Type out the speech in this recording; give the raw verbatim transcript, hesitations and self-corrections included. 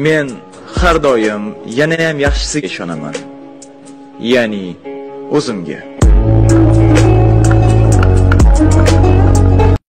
Men har doim yana ham yaxshisiga ishonaman. Ya'ni o'zimga.